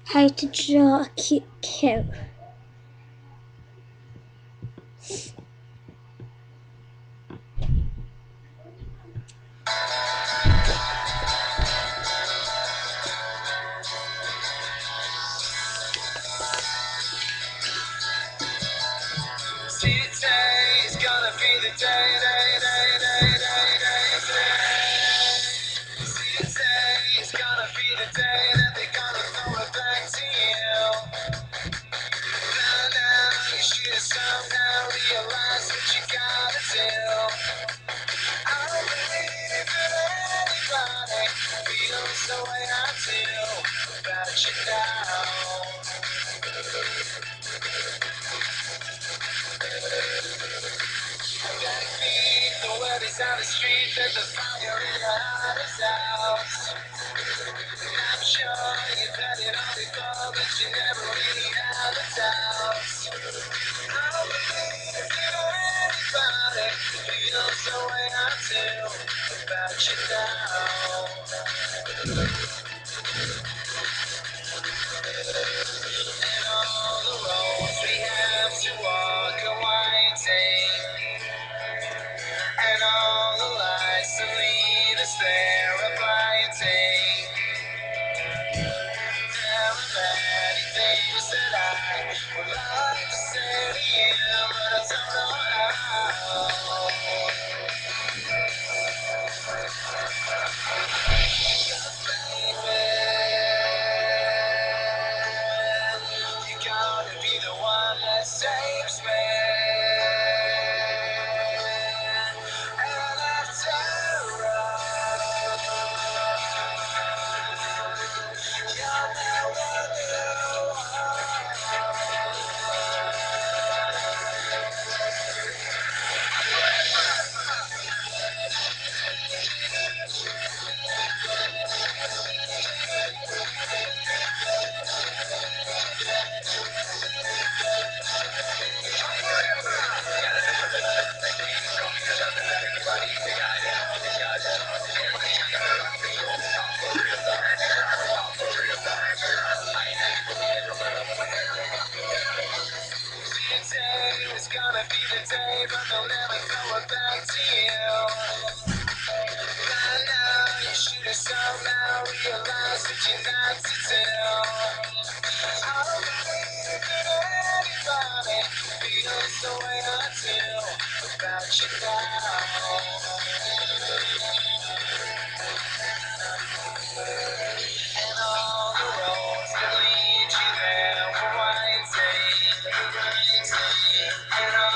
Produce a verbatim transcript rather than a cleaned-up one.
How to draw a cute cow. Today is gonna be the day, day, day, day, day, day, day. Today is gonna be the day that they're gonna throw it back to you. Now, now, you should have somehow realized what you gotta do. I don't believe that anybody feels the way I do about you now. Backbeat, the word is on the street that the fire in your heart is out. I'm sure you've heard it all before, but you never really had a doubt. I don't believe that anybody feels the way I do about you now. And all the roads we have to walk are winding, and all the lights that lead us there are blinding. There are many things that I would like to say to you, but I don't know how. You gotta be the one that saves me. And after all, you're never today is gonna be the day, but they'll never throw it back to you. By now, you should have somehow realized what you're not to do. I don't believe that anybody feels the way I do about you now. And all the roads that lead you there were winding, and all